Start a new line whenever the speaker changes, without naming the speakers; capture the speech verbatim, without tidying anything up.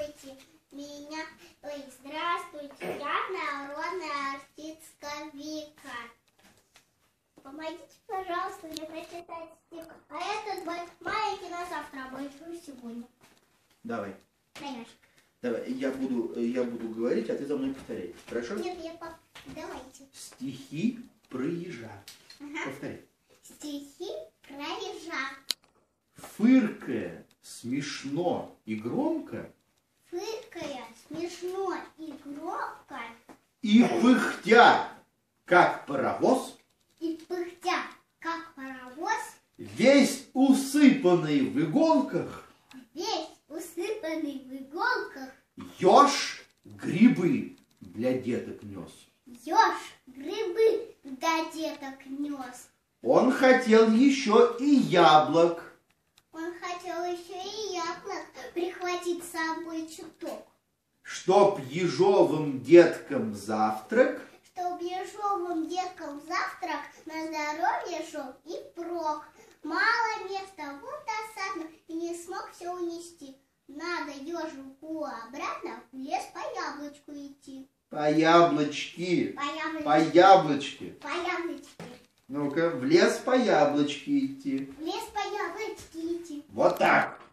Здравствуйте, меня, ой, здравствуйте, я народная артистка Вика. Помогите, пожалуйста, мне прочитать стих. А этот маленький на завтра, а большой сегодня.
Давай.
Дай.
Давай, я буду, я буду говорить, а ты за мной повторяй. Хорошо?
Нет, я по... Давайте.
Стихи про ежа.
Ага.
Повторяй.
Стихи про ежа.
Фыркая смешно и громко,
Фыркая смешно и громко,
и пыхтя, как паровоз,
и пыхтя, как паровоз,
весь усыпанный в иголках,
весь усыпанный в иголках,
еж грибы для деток нес.
еж грибы до деток нес.
Он хотел еще и яблок.
Он хотел еще и яблок прихватить с собой чуток,
Чтоб ежовым деткам завтрак,
чтоб ежовым деткам завтрак на здоровье шел и прок. Мало места, вот досадно, и не смог все унести. Надо ежику обратно в лес по яблочку идти.
по яблочки,
По яблочке.
по яблочке.
По яблочке.
Ну-ка, в лес по яблочке идти.
В лес по яблочке идти.
Вот так.